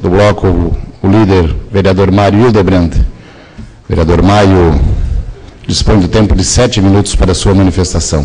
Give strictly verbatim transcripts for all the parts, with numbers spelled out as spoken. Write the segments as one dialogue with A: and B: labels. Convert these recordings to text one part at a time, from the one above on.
A: do bloco, o líder, vereador Mário Hildebrand. Vereador Mário dispõe do tempo de sete minutos para a sua manifestação.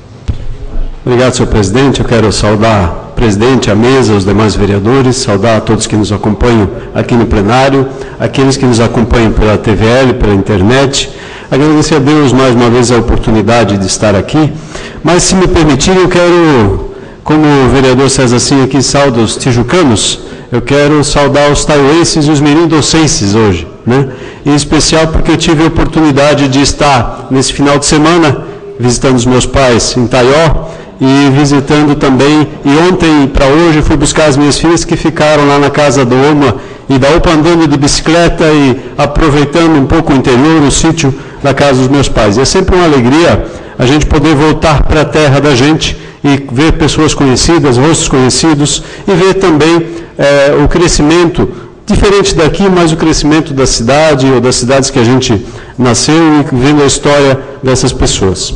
B: Obrigado, senhor presidente. Eu quero saudar o presidente, a mesa, os demais vereadores, saudar a todos que nos acompanham aqui no plenário, aqueles que nos acompanham pela T V L, pela internet. Agradecer a Deus mais uma vez a oportunidade de estar aqui, mas se me permitirem, eu quero, como o vereador César Sim aqui sauda os tijucanos, eu quero saudar os taiuenses e os mirindossenses hoje, né? Em especial porque eu tive a oportunidade de estar nesse final de semana visitando os meus pais em Taió e visitando também, e ontem para hoje fui buscar as minhas filhas que ficaram lá na casa do Oma e da Opa andando de bicicleta e aproveitando um pouco o interior, o sítio da casa dos meus pais. E é sempre uma alegria a gente poder voltar para a terra da gente e ver pessoas conhecidas, rostos conhecidos, e ver também é, o crescimento, diferente daqui, mas o crescimento da cidade ou das cidades que a gente nasceu e vendo a história dessas pessoas.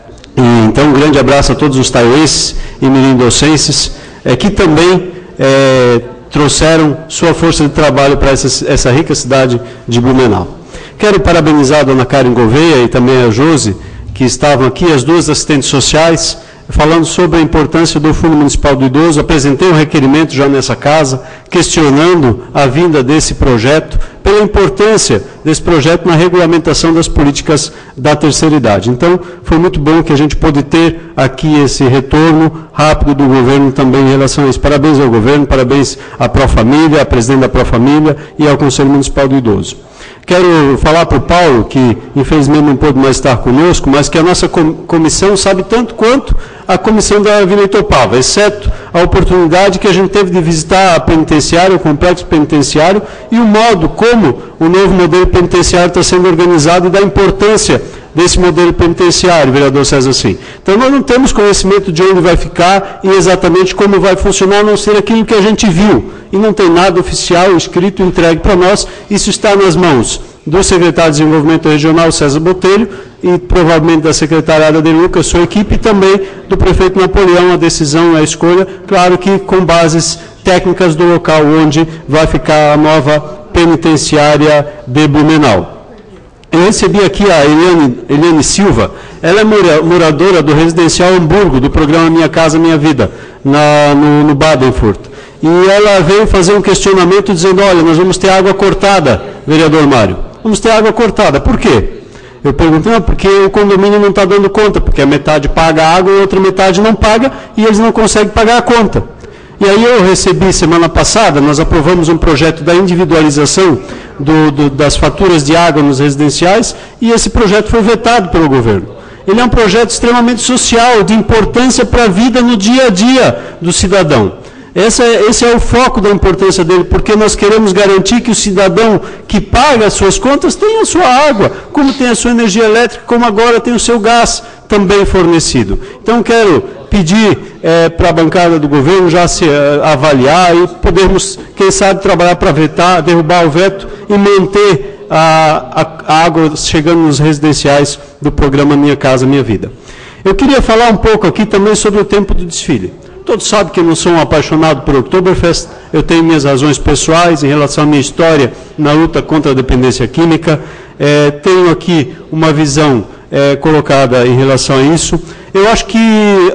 B: E, então, um grande abraço a todos os taiuenses e mirindossenses, é, que também é, trouxeram sua força de trabalho para essa, essa rica cidade de Blumenau. Quero parabenizar a dona Karen Gouveia e também a Josi, que estavam aqui, as duas assistentes sociais, falando sobre a importância do Fundo Municipal do Idoso. Apresentei um requerimento já nessa casa, questionando a vinda desse projeto, pela importância desse projeto na regulamentação das políticas da terceira idade. Então, foi muito bom que a gente pôde ter aqui esse retorno rápido do governo também em relação a isso. Parabéns ao governo, parabéns à Profamília, à presidente da Profamília e ao Conselho Municipal do Idoso. Quero falar para o Paulo, que infelizmente não pôde mais estar conosco, mas que a nossa comissão sabe tanto quanto a comissão da Vila Itopava, exceto a oportunidade que a gente teve de visitar a penitenciária, o complexo penitenciário, e o modo como o novo modelo penitenciário está sendo organizado e da importância desse modelo penitenciário, vereador César Sim. Então, nós não temos conhecimento de onde vai ficar e exatamente como vai funcionar, a não ser aquilo que a gente viu. E não tem nada oficial, escrito, entregue para nós. Isso está nas mãos do secretário de Desenvolvimento Regional, César Botelho, e provavelmente da secretária Ada Lucas, sua equipe, e também do prefeito Napoleão, a decisão, a escolha, claro que com bases técnicas do local onde vai ficar a nova penitenciária de Blumenau. Eu recebi aqui a Eliane, Eliane Silva, ela é moradora do residencial Hamburgo, do programa Minha Casa Minha Vida, na, no, no Badenfurt. E ela veio fazer um questionamento dizendo, olha, nós vamos ter água cortada, vereador Mário. Vamos ter água cortada. Por quê? Eu perguntei, não, porque o condomínio não está dando conta, porque a metade paga a água e a outra metade não paga, e eles não conseguem pagar a conta. E aí eu recebi, semana passada, nós aprovamos um projeto da individualização do, do, das faturas de água nos residenciais, e esse projeto foi vetado pelo governo. Ele é um projeto extremamente social, de importância para a vida no dia a dia do cidadão. Esse é, esse é o foco da importância dele, porque nós queremos garantir que o cidadão que paga as suas contas tenha a sua água, como tem a sua energia elétrica, como agora tem o seu gás também fornecido. Então, quero pedir é, para a bancada do governo já se é, avaliar e podermos, quem sabe, trabalhar para vetar, derrubar o veto e manter a, a, a água chegando nos residenciais do programa Minha Casa Minha Vida. Eu queria falar um pouco aqui também sobre o tempo do desfile. Todos sabem que eu não sou um apaixonado por Oktoberfest, eu tenho minhas razões pessoais em relação à minha história na luta contra a dependência química, é, tenho aqui uma visão é, colocada em relação a isso. Eu acho que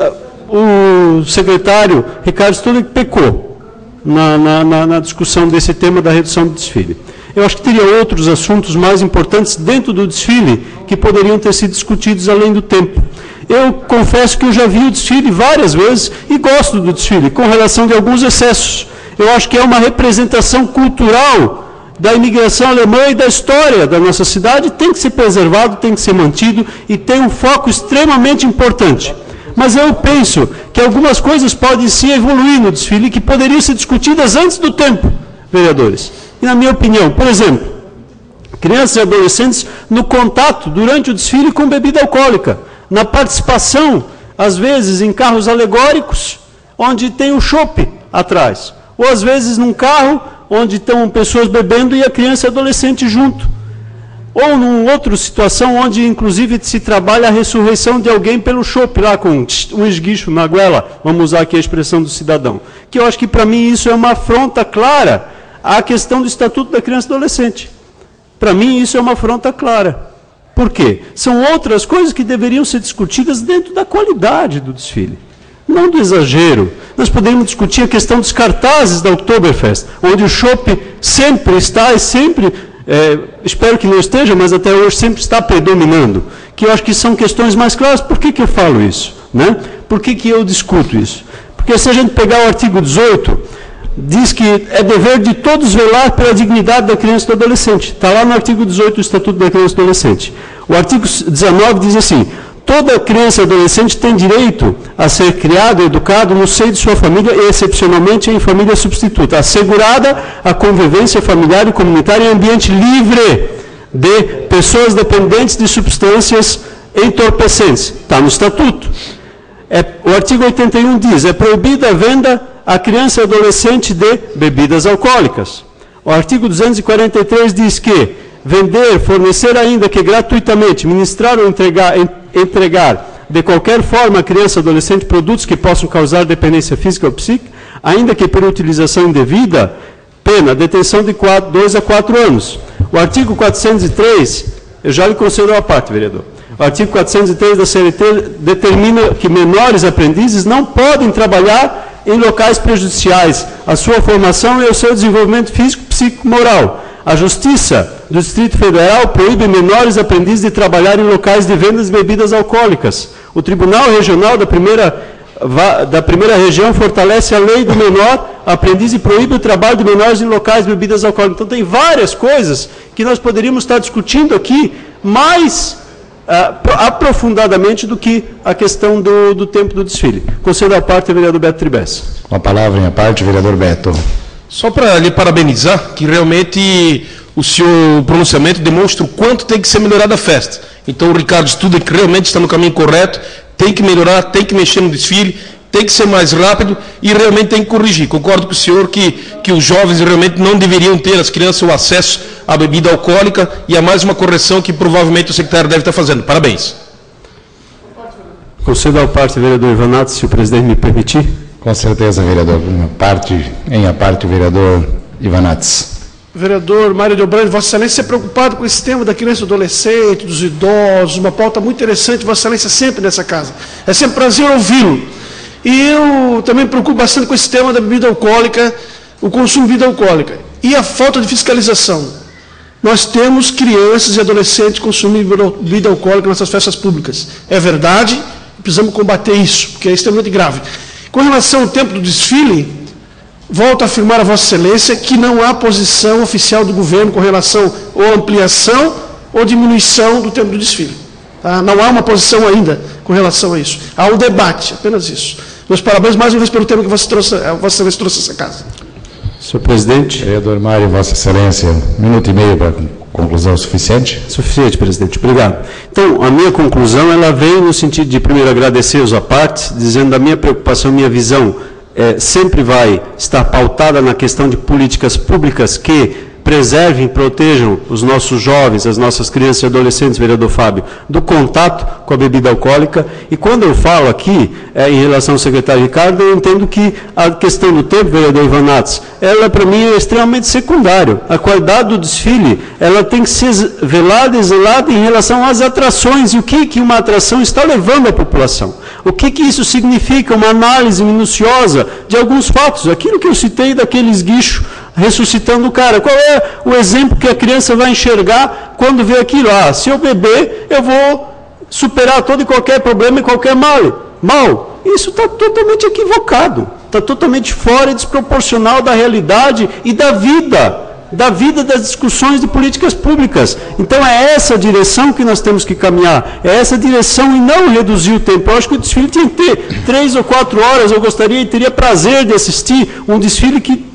B: o secretário Ricardo Stolek pecou na, na, na, na discussão desse tema da redução do desfile. Eu acho que teria outros assuntos mais importantes dentro do desfile que poderiam ter sido discutidos além do tempo. Eu confesso que eu já vi o desfile várias vezes e gosto do desfile, com relação de alguns excessos. Eu acho que é uma representação cultural da imigração alemã e da história da nossa cidade, tem que ser preservado, tem que ser mantido e tem um foco extremamente importante. Mas eu penso que algumas coisas podem se evoluir no desfile que poderiam ser discutidas antes do tempo, vereadores. E na minha opinião, por exemplo, crianças e adolescentes no contato durante o desfile com bebida alcoólica, na participação, às vezes, em carros alegóricos, onde tem o chopp atrás, ou às vezes num carro onde estão pessoas bebendo e a criança e adolescente junto. Ou numa outra situação onde, inclusive, se trabalha a ressurreição de alguém pelo chopp, lá com um esguicho na goela, vamos usar aqui a expressão do cidadão. Que eu acho que, para mim, isso é uma afronta clara a questão do Estatuto da Criança e do Adolescente. Para mim, isso é uma afronta clara. Por quê? São outras coisas que deveriam ser discutidas dentro da qualidade do desfile, não do exagero. Nós poderíamos discutir a questão dos cartazes da Oktoberfest, onde o chopp sempre está e sempre, é, espero que não esteja, mas até hoje sempre está predominando, que eu acho que são questões mais claras. Por que que eu falo isso? Né? Por que que eu discuto isso? Porque se a gente pegar o artigo dezoito, diz que é dever de todos velar pela dignidade da criança e do adolescente. Está lá no artigo dezoito do Estatuto da Criança e do Adolescente. O artigo dezenove diz assim: toda criança e adolescente tem direito a ser criado e educado no seio de sua família e, excepcionalmente, em família substituta, assegurada a convivência familiar e comunitária em ambiente livre de pessoas dependentes de substâncias entorpecentes. Está no Estatuto. É, o artigo oitenta e um diz: é proibida a venda a criança e adolescente de bebidas alcoólicas. O artigo duzentos e quarenta e três diz que vender, fornecer ainda que gratuitamente, ministrar ou entregar, entregar de qualquer forma a criança e adolescente produtos que possam causar dependência física ou psíquica, ainda que por utilização indevida, pena, detenção de dois a quatro anos. O artigo quatrocentos e três, eu já lhe concedo a parte, vereador. O artigo quatrocentos e três da C L T determina que menores aprendizes não podem trabalhar em locais prejudiciais à sua formação e ao seu desenvolvimento físico, psíquico e moral. A Justiça do Distrito Federal proíbe menores aprendizes de trabalhar em locais de vendas de bebidas alcoólicas. O Tribunal Regional da Primeira, da primeira Região fortalece a lei do menor aprendiz e proíbe o trabalho de menores em locais de bebidas alcoólicas. Então, tem várias coisas que nós poderíamos estar discutindo aqui mais Uh, aprofundadamente do que a questão do, do tempo do desfile. Concedo a parte ao vereador Beto Tribes.
A: Com a palavra em a parte, vereador Beto.
C: Só para lhe parabenizar, que realmente o seu pronunciamento demonstra o quanto tem que ser melhorada a festa. Então o Ricardo estuda que realmente está no caminho correto, tem que melhorar, tem que mexer no desfile, tem que ser mais rápido e realmente tem que corrigir. Concordo com o senhor que, que os jovens realmente não deveriam ter, as crianças, o acesso à bebida alcoólica, e é mais uma correção que provavelmente o secretário deve estar fazendo. Parabéns.
B: Concedo a parte, vereador Ivanato, se o presidente me permitir.
A: Com certeza, vereador. Uma parte, em a parte, vereador Ivanates.
D: Vereador Mário Delbrande, Vossa Excelência é preocupado com esse tema da criança e adolescente, dos idosos, uma pauta muito interessante, Vossa Excelência, sempre nessa casa. É sempre prazer ouvi-lo. E eu também me preocupo bastante com esse tema da bebida alcoólica, o consumo de bebida alcoólica e a falta de fiscalização. Nós temos crianças e adolescentes consumindo bebida alcoólica nessas festas públicas. É verdade, precisamos combater isso, porque é extremamente grave. Com relação ao tempo do desfile, volto a afirmar a Vossa Excelência que não há posição oficial do governo com relação ou ampliação ou diminuição do tempo do desfile. Tá? Não há uma posição ainda com relação a isso. Há um debate, apenas isso. Meus parabéns mais uma vez pelo tema que Vossa, trouxe, Vossa Excelência trouxe a essa casa.
B: Senhor presidente.
A: Vereador Mário, Vossa Excelência, um minuto e meio para conclusão suficiente?
B: Suficiente, presidente. Obrigado. Então, a minha conclusão, ela vem no sentido de, primeiro, agradecer os apartes, dizendo da minha preocupação, minha visão é, sempre vai estar pautada na questão de políticas públicas que preservem, protejam os nossos jovens, as nossas crianças e adolescentes, vereador Fábio, do contato com a bebida alcoólica. E quando eu falo aqui, é, em relação ao secretário Ricardo, eu entendo que a questão do tempo, vereador Ivanates, ela para mim é extremamente secundário. A qualidade do desfile, ela tem que ser velada e zelada em relação às atrações e o que, que uma atração está levando à população. O que, que isso significa? Uma análise minuciosa de alguns fatos. Aquilo que eu citei daquele esguicho ressuscitando o cara. Qual é o exemplo que a criança vai enxergar quando vê aquilo? Ah, se eu beber, eu vou superar todo e qualquer problema e qualquer mal. Mal. Isso está totalmente equivocado. Está totalmente fora e desproporcional da realidade e da vida. Da vida das discussões de políticas públicas. Então é essa direção que nós temos que caminhar. É essa direção e não reduzir o tempo. Eu acho que o desfile tinha que ter três ou quatro horas. Eu gostaria e teria prazer de assistir um desfile que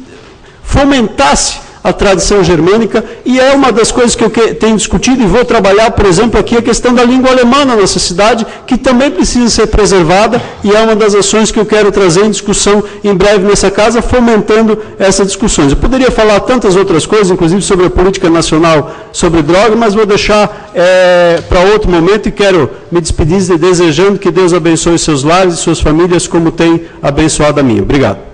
B: fomentasse a tradição germânica, e é uma das coisas que eu que, tenho discutido e vou trabalhar, por exemplo, aqui a questão da língua alemã na nossa cidade, que também precisa ser preservada, e é uma das ações que eu quero trazer em discussão em breve nessa casa, fomentando essas discussões. Eu poderia falar tantas outras coisas, inclusive sobre a política nacional sobre droga, mas vou deixar é, para outro momento e quero me despedir desejando que Deus abençoe seus lares e suas famílias como tem abençoado a minha. Obrigado.